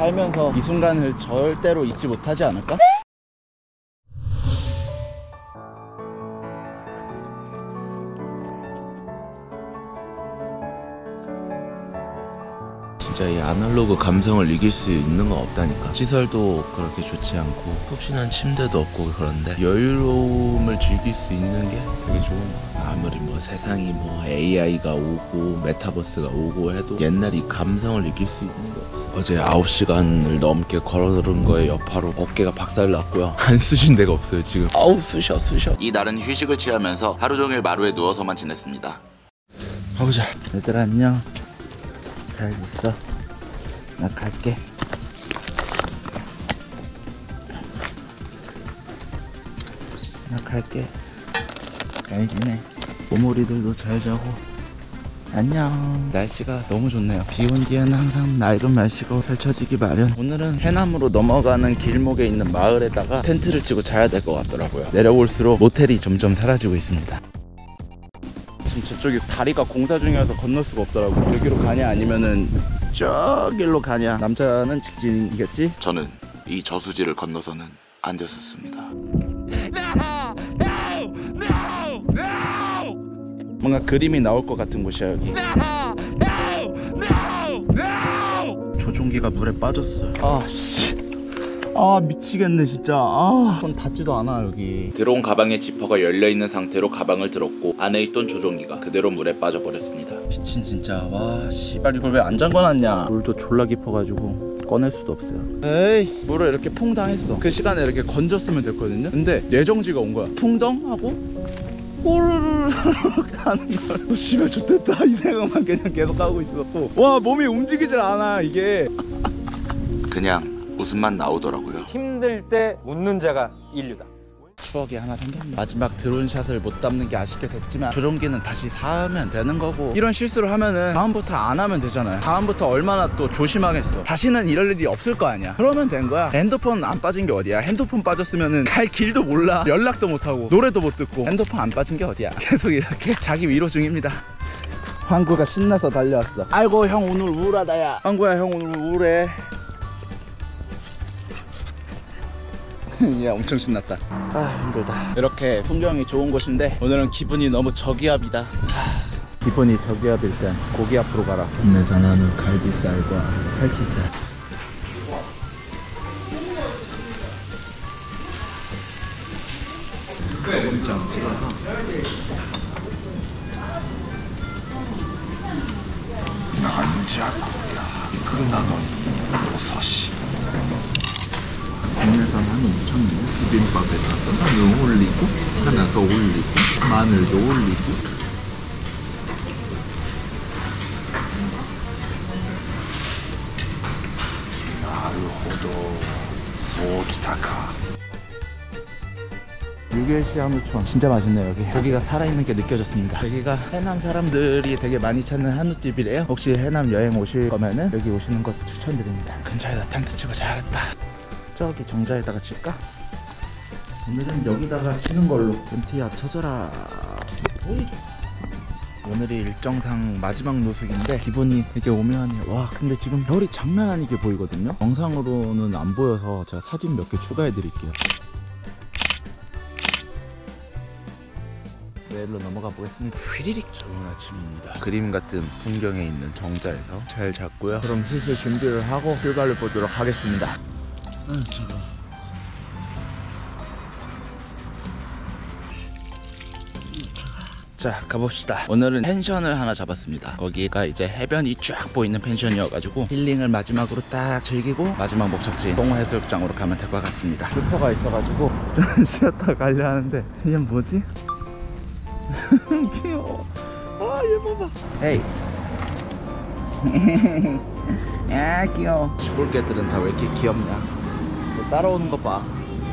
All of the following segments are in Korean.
살면서 이 순간을 절대로 잊지 못하지 않을까? 진짜 이 아날로그 감성을 이길 수 있는 건 없다니까. 시설도 그렇게 좋지 않고 푹신한 침대도 없고 그런데 여유로움을 즐길 수 있는 게 되게 좋은 거. 아무리 뭐 세상이 뭐 AI가 오고 메타버스가 오고 해도 옛날 이 감성을 이길 수 있는 게 없어. 어제 9시간을 넘게 걸어들은 거에 여파로 어깨가 박살났고요. 안 쑤신 데가 없어요 지금. 아우 쑤셔. 이 날은 휴식을 취하면서 하루 종일 마루에 누워서만 지냈습니다. 가보자. 얘들아 안녕. 잘 있어. 나 갈게. 잘 지내. 오모리들도 잘 자고. 안녕. 날씨가 너무 좋네요. 비 온 뒤에는 항상 낡은 날씨가 펼쳐지기 마련. 오늘은 해남으로 넘어가는 길목에 있는 마을에다가 텐트를 치고 자야 될 것 같더라고요. 내려올수록 모텔이 점점 사라지고 있습니다. 지금 저쪽에 다리가 공사 중이라서 건널 수가 없더라고. 저기로 가냐 아니면은 저길로 가냐. 남자는 직진이겠지? 저는 이 저수지를 건너서는 안 됐었습니다. 뭔가 그림이 나올 것 같은 곳이야 여기. 조종기가 물에 빠졌어. 아 미치겠네 진짜. 손 닿지도 않아 여기. 들어온 가방에 지퍼가 열려있는 상태로 가방을 들었고 안에 있던 조종기가 그대로 물에 빠져버렸습니다. 미친 진짜. 와 씨발 이걸 왜 안 잠궈놨냐. 물도 졸라 깊어가지고 꺼낼 수도 없어요. 에이 물을 이렇게 퐁당했어. 그 시간에 이렇게 건졌으면 됐거든요. 근데 뇌정지가 온 거야. 퐁당 하고 꼬르르르 하는 걸. 씨발 좋댔다 이 생각만 그냥 계속 하고 있었고. 와 몸이 움직이질 않아 이게. 그냥 웃음만 나오더라고요. 힘들 때 웃는 자가 인류다. 추억이 하나 생겼네. 마지막 드론샷을 못 담는 게 아쉽게 됐지만 조종기는 다시 사면 되는 거고. 이런 실수를 하면은 다음부터 안 하면 되잖아요. 다음부터 얼마나 또 조심하겠어. 다시는 이럴 일이 없을 거 아니야. 그러면 된 거야. 핸드폰 안 빠진 게 어디야. 핸드폰 빠졌으면은 갈 길도 몰라. 연락도 못 하고 노래도 못 듣고. 핸드폰 안 빠진 게 어디야. 계속 이렇게 자기 위로 중입니다. 황구가 신나서 달려왔어. 아이고 형 오늘 우울하다 야. 황구야 형 오늘 우울해. 야 엄청 신났다. 힘들다. 이렇게 풍경이 좋은 곳인데 오늘은 기분이 너무 저기압이다. 기분이 저기압일 땐 고기 앞으로 가라. 국내산 한우 갈비살과 살치살. 고기장 찍어서 국내산 한우 2,000원. 비빔밥에다가 한우 올리고 하나 더 올리고 마늘도 올리고. 나루호도 소기타카. 유게시 한우촌 진짜 맛있네요. 여기 고기가 살아있는 게 느껴졌습니다. 여기가 해남 사람들이 되게 많이 찾는 한우집이래요. 혹시 해남 여행 오실 거면은 여기 오시는 것 추천드립니다. 근처에다 텐트 치고 자야겠다. 저기 정자에다가 칠까? 오늘은 여기다가 치는 걸로. 벤티야 쳐져라. 오이. 오늘이 일정상 마지막 노숙인데 기분이 되게 오묘하네요. 와 근데 지금 별이 장난 아니게 보이거든요. 영상으로는 안 보여서 제가 사진 몇 개 추가해 드릴게요. 내일로 넘어가 보겠습니다. 휘리릭. 좋은 아침입니다. 그림 같은 풍경에 있는 정자에서 잘 잤고요. 그럼 슬슬 준비를 하고 출발을 보도록 하겠습니다. 자 가봅시다. 오늘은 펜션을 하나 잡았습니다. 거기가 이제 해변이 쫙 보이는 펜션이어가지고 힐링을 마지막으로 딱 즐기고 마지막 목적지 동호해수욕장으로 가면 될 것 같습니다. 슈퍼가 있어가지고 좀 쉬었다 가려 하는데 이게 뭐지? 귀여워. 얘 봐봐. 헤이. 야 귀여워. 시골 개들은 다 왜 이렇게 귀엽냐. 너 따라오는 거 봐.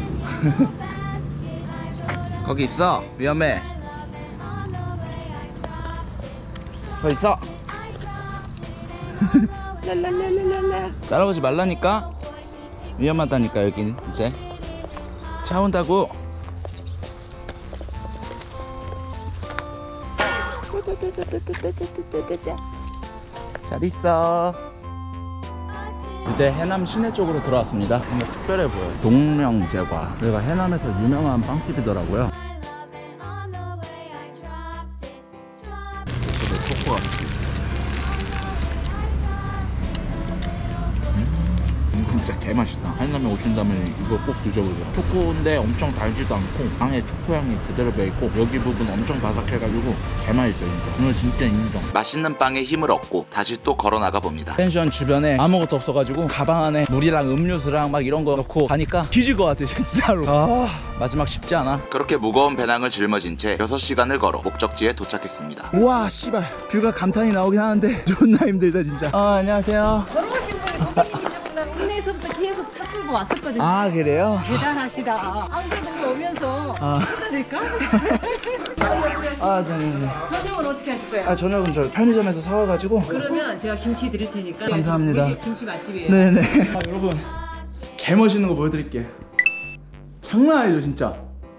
거기 있어. 위험해. 거기 있어. 랄랄랄랄랄라. 따라오지 말라니까. 위험하다니까 여기는 이제. 차 온다고. 잘 있어. 이제 해남 시내 쪽으로 들어왔습니다. 뭔가 특별해 보여요. 동명제과, 여기가 해남에서 유명한 빵집이더라고요. 초코가 진짜 개맛있다. 해남에 오신다면 이거 꼭 드셔보세요. 초코인데 엄청 달지도 않고 빵에 초코향이 그대로 배있고 여기 부분 엄청 바삭해가지고 개맛있어요. 진짜 오늘 진짜 인정. 맛있는 빵에 힘을 얻고 다시 또 걸어나가 봅니다. 펜션 주변에 아무것도 없어가지고 가방 안에 물이랑 음료수랑 막 이런 거 넣고 가니까 뒤질 것 같아 진짜로. 마지막 쉽지 않아. 그렇게 무거운 배낭을 짊어진 채 6시간을 걸어 목적지에 도착했습니다. 우와 씨발 뷰가 감탄이 나오긴 하는데 존나 힘들다 진짜. 안녕하세요. 걸어오신 분이 선생님이셨구나. 국내에서부터 계속 타 끌고 왔었거든요. 아 그래요? 대단하시다. 안 그래도 오면서 끊어낼까? 아 네네네. 저녁은 어떻게 하실 거예요? 저녁은 저 편의점에서 사와가지고. 그러면 제가 김치 드릴 테니까. 감사합니다. 우리 집 김치 맛집이에요. 네네. 여러분 개멋있는 거 보여드릴게요. 장난 아니죠 진짜.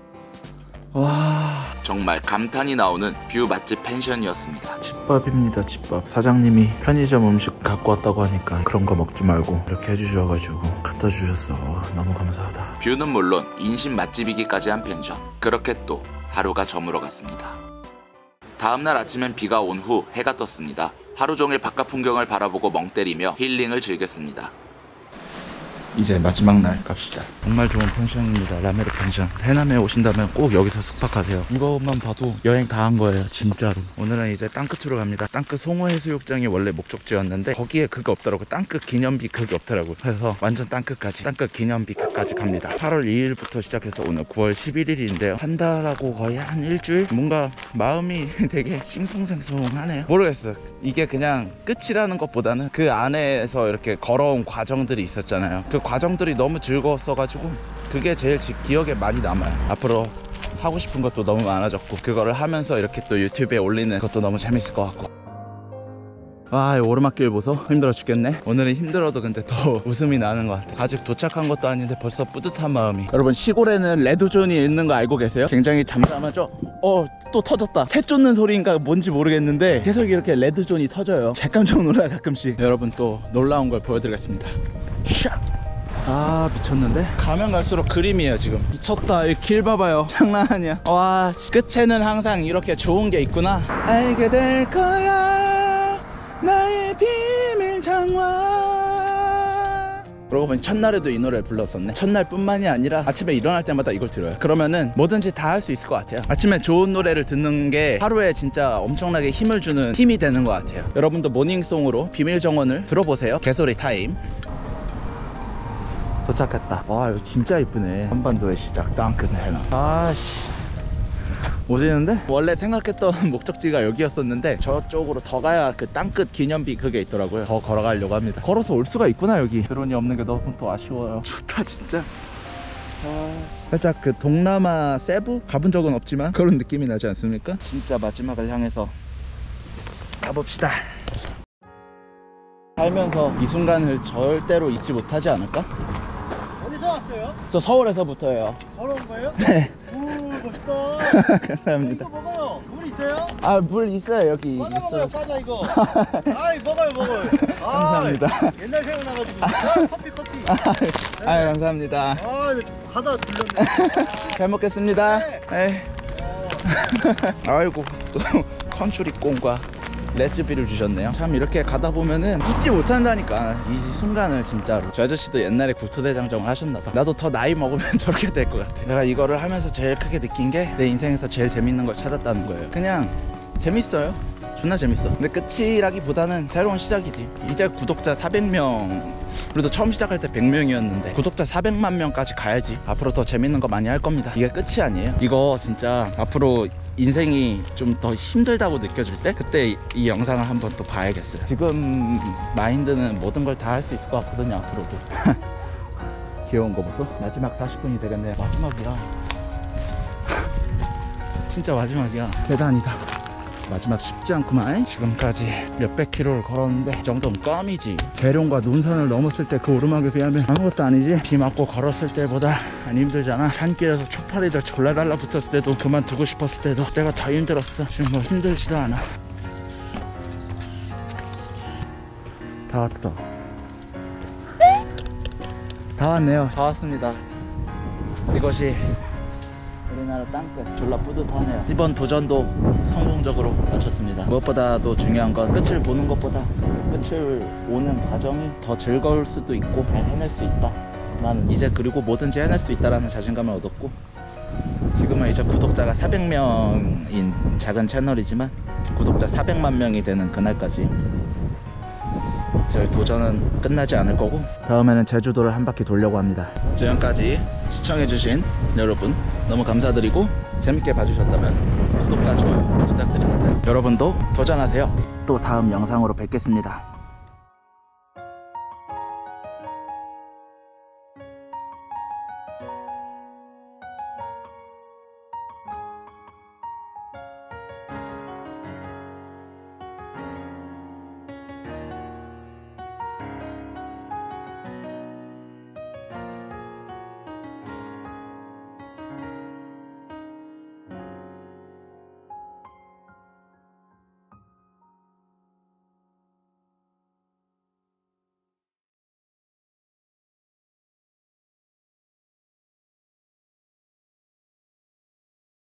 와 정말 감탄이 나오는 뷰 맛집 펜션이었습니다. 집밥입니다. 집밥. 사장님이 편의점 음식 갖고 왔다고 하니까 그런 거 먹지 말고 이렇게 해주셔가지고 갖다 주셨어. 너무 감사하다. 뷰는 물론 인심 맛집이기까지 한 펜션. 그렇게 또 하루가 저물어 갔습니다. 다음날 아침엔 비가 온 후 해가 떴습니다. 하루 종일 바깥 풍경을 바라보고 멍 때리며 힐링을 즐겼습니다. 이제 마지막 날 갑시다. 정말 좋은 펜션입니다. 라메르 펜션. 해남에 오신다면 꼭 여기서 숙박하세요. 이것만 봐도 여행 다 한 거예요 진짜로. 오늘은 이제 땅끝으로 갑니다. 땅끝 송호해수욕장이 원래 목적지였는데 거기에 그게 없더라고요. 땅끝 기념비 그게 없더라고요. 그래서 완전 땅끝까지, 땅끝 기념비 그까지 갑니다. 8월 2일부터 시작해서 오늘 9월 11일인데요 한 달하고 거의 한 일주일? 뭔가 마음이 되게 싱숭생숭하네요. 모르겠어요. 이게 그냥 끝이라는 것보다는 그 안에서 이렇게 걸어온 과정들이 있었잖아요. 그 과정들이 너무 즐거웠어가지고 그게 제일 기억에 많이 남아요. 앞으로 하고 싶은 것도 너무 많아졌고 그거를 하면서 이렇게 또 유튜브에 올리는 것도 너무 재밌을 것 같고. 와, 이 오르막길 보소. 힘들어 죽겠네. 오늘은 힘들어도 근데 더 웃음이 나는 것 같아. 아직 도착한 것도 아닌데 벌써 뿌듯한 마음이. 여러분 시골에는 레드존이 있는 거 알고 계세요? 굉장히 잠잠하죠? 또 터졌다. 새 쫓는 소리인가 뭔지 모르겠는데 계속 이렇게 레드존이 터져요. 깜짝 놀라요 가끔씩. 여러분 또 놀라운 걸 보여드리겠습니다. 샥! 아 미쳤는데? 가면 갈수록 그림이에요 지금. 미쳤다. 이 길 봐봐요. 장난 아니야. 와 끝에는 항상 이렇게 좋은 게 있구나. 알게 될 거야 나의 비밀 장화. 그러고 보니 첫날에도 이 노래를 불렀었네. 첫날 뿐만이 아니라 아침에 일어날 때마다 이걸 들어요. 그러면은 뭐든지 다 할 수 있을 것 같아요. 아침에 좋은 노래를 듣는 게 하루에 진짜 엄청나게 힘을 주는 힘이 되는 것 같아요. 여러분도 모닝송으로 비밀 정원을 들어보세요. 개소리 타임. 도착했다. 와 이거 진짜 이쁘네. 한반도의 시작 땅끝 해남. 아씨 오지는데? 원래 생각했던 목적지가 여기였었는데 저쪽으로 더 가야 그 땅끝 기념비 그게 있더라고요. 더 걸어가려고 합니다. 걸어서 올 수가 있구나 여기. 드론이 없는 게 너무 또 아쉬워요. 좋다 진짜. 살짝 그 동남아 세부? 가본 적은 없지만 그런 느낌이 나지 않습니까? 진짜 마지막을 향해서 가봅시다. 살면서 이 순간을 절대로 잊지 못하지 않을까? 어디서 왔어요? 저 서울에서부터예요. 걸어온 거예요? 네. 오 멋있다. 감사합니다. 이거 먹어요. 물 있어요? 아 물 있어요 여기. 과자 먹어요 과자 이거. 아이 먹어요. 감사합니다. 옛날 생각나가지고. 커피. 아 감사합니다. 가다 들렸네. 잘 먹겠습니다. 네. 아이고 또 컨츄리콘과 레츠비를 주셨네요. 참 이렇게 가다 보면은 잊지 못한다니까 이 순간을 진짜로. 저 아저씨도 옛날에 국토대장정을 하셨나봐. 나도 더 나이 먹으면 저렇게 될 것 같아. 내가 이거를 하면서 제일 크게 느낀 게 내 인생에서 제일 재밌는 걸 찾았다는 거예요. 그냥 재밌어요. 존나 재밌어. 근데 끝이라기보다는 새로운 시작이지. 이제 구독자 400명, 그래도 처음 시작할 때 100명이었는데 구독자 400만 명까지 가야지. 앞으로 더 재밌는 거 많이 할 겁니다. 이게 끝이 아니에요. 이거 진짜 앞으로 인생이 좀 더 힘들다고 느껴질 때 그때 이 영상을 한번 또 봐야겠어요. 지금 마인드는 모든 걸 다 할 수 있을 것 같거든요 앞으로도. 귀여운 거 보소. 마지막 40분이 되겠네. 마지막이야. 진짜 마지막이야. 대단이다. 마지막 쉽지 않구만. 지금까지 몇백 킬로를 걸었는데 이 정도면 껌이지. 계룡과 논산을 넘었을 때 그 오르막에 비하면 아무것도 아니지. 비 맞고 걸었을 때보다 안 힘들잖아. 산길에서 초파리들 졸라 달라붙었을 때도 그만두고 싶었을 때도 그때가 더 힘들었어. 지금 뭐 힘들지도 않아. 다 왔다. 다 왔네요. 다 왔습니다. 이것이 우리나라 땅끝. 졸라 뿌듯하네요. 이번 도전도 성공적으로 마쳤습니다. 무엇보다도 중요한 건 끝을 보는 것보다 끝을 오는 과정이 더 즐거울 수도 있고 잘 해낼 수 있다. 나는 이제 그리고 뭐든지 해낼 수 있다라는 자신감을 얻었고, 지금은 이제 구독자가 400명인 작은 채널이지만 구독자 400만 명이 되는 그날까지 저희 도전은 끝나지 않을 거고, 다음에는 제주도를 한 바퀴 돌려고 합니다. 지금까지 시청해주신 여러분 너무 감사드리고, 재밌게 봐주셨다면 구독과 좋아요 부탁드립니다. 여러분도 도전하세요. 또 다음 영상으로 뵙겠습니다.